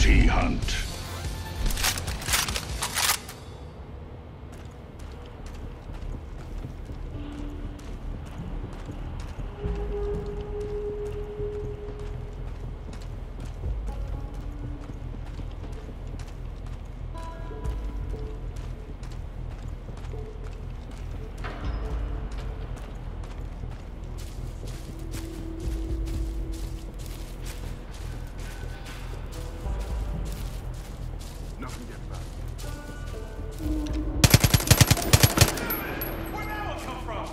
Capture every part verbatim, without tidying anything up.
bounty hunt. Nothing gets back. Where'd that one come from?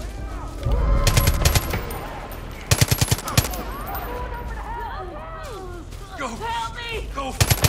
Go! Help me! Go!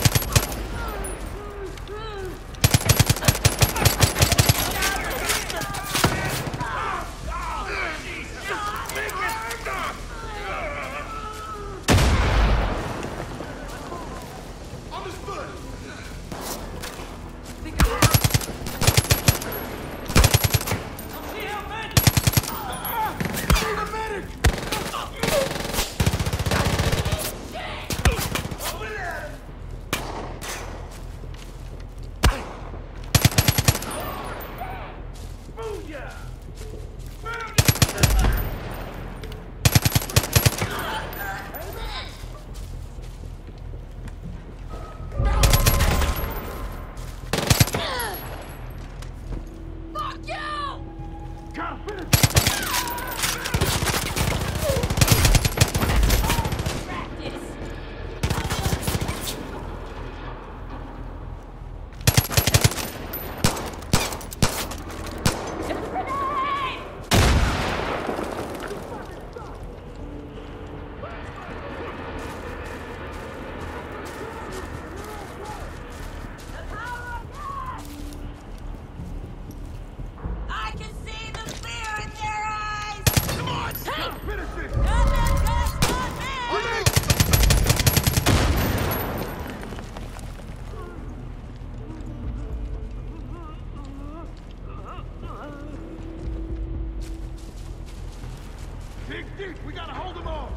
Dig deep! We gotta hold them all!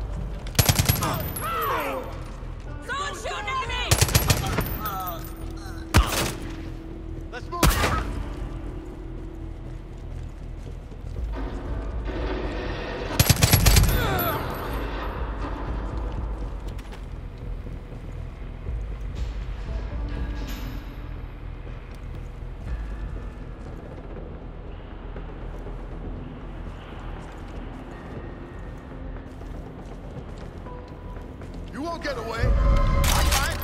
Someone's shooting at me! Let's move! You won't get away. I'm fine.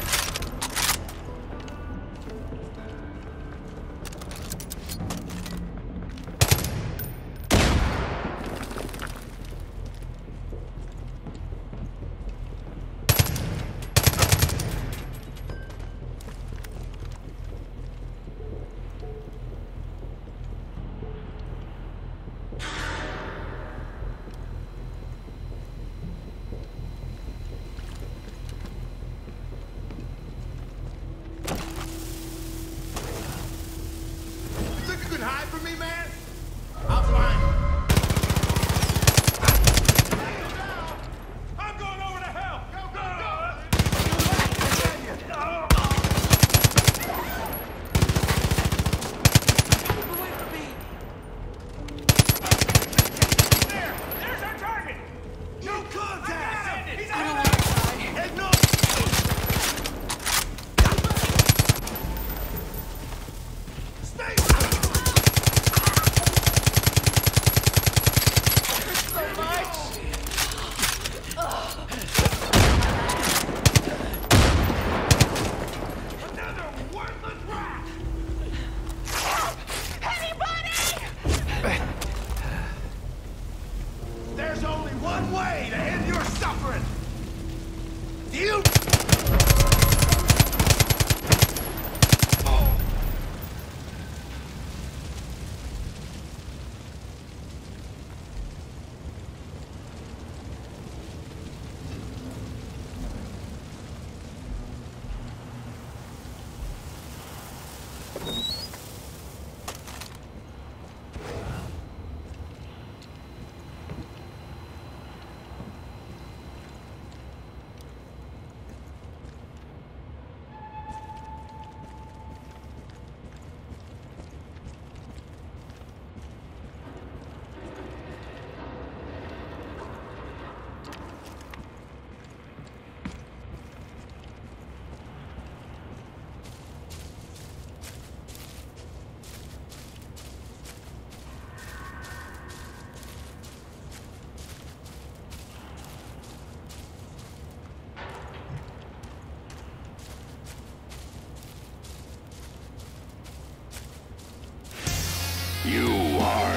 Hide from me, man? I'm fine. I'm going over to hell! Go, go, go! There! There's our target! No contact! He's I out don't of want to die. Hey, no! Stay!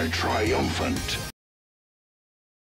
triumphant.